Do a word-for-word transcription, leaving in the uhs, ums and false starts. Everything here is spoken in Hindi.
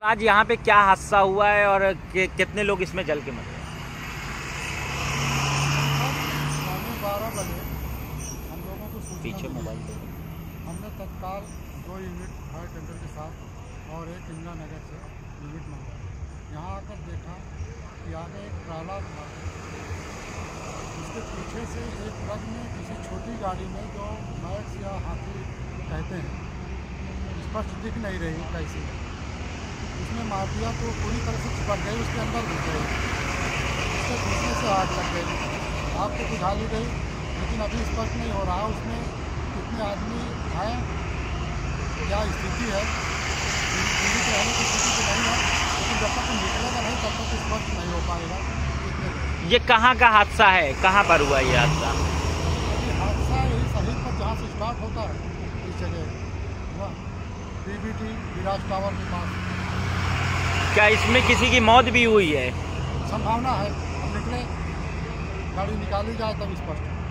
आज यहाँ पे क्या हादसा हुआ है और कि, कितने लोग इसमें जल के मरे? बारह बजे हम लोगों को पीछे मोबाइल दे हमने तत्काल दो यूनिट फायर टेंडर के साथ और एक इंदिरा नगर से यूनिट मंगवाया। यहाँ आकर देखा कि आगे एक ट्राला था, उसके पीछे से एक ट्रक में किसी छोटी गाड़ी में जो मैक्स या हाथी कहते हैं, स्पष्ट दिख नहीं रही कैसी, उसने मार दिया तो पूरी तरह से चिपक गई, उसके अंदर घुस गई, उसके घुसने से आग लग गई। आग तो बुझा ली गई, लेकिन अभी स्पष्ट नहीं हो रहा उसमें कितने आदमी हैं, क्या स्थिति है, जीवित रहने की स्थिति तो नहीं है, लेकिन जब तक निकलेगा नहीं तब तक स्पष्ट नहीं हो पाएगा। ये कहाँ का हादसा है, कहाँ पर हुआ ये हादसा? अभी हादसा यही शहीद पर जहाँ से स्टार्ट होता है इस जगह पीबीटी विराज टावर के पास। क्या इसमें किसी की मौत भी हुई है? संभावना है, हम निकले, गाड़ी निकाली जाए तब स्पष्ट।